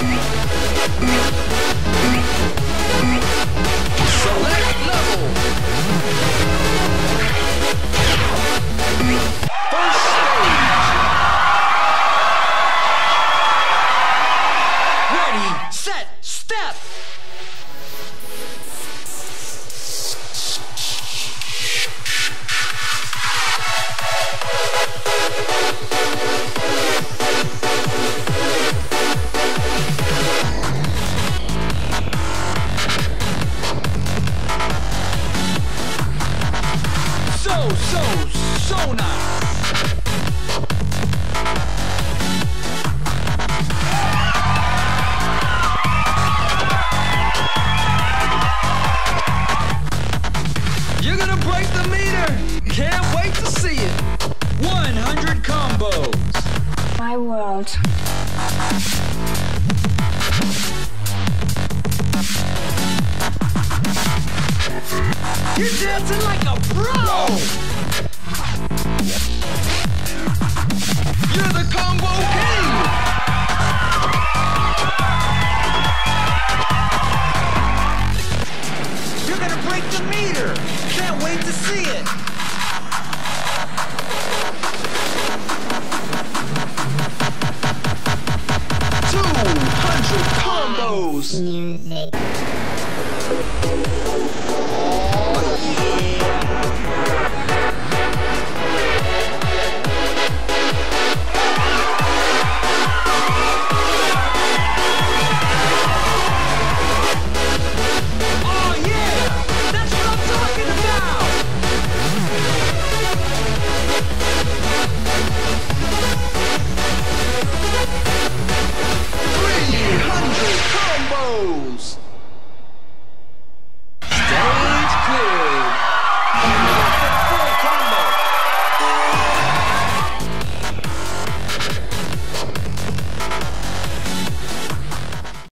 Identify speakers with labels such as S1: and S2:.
S1: Select level. First stage. Ready, set, step. So nice. You're gonna break the meter. Can't wait to see it. 100 combos.
S2: My world.
S1: You're dancing like a pro. You're the combo king. You're gonna break the meter. Can't wait to see it. Combos.
S2: Music.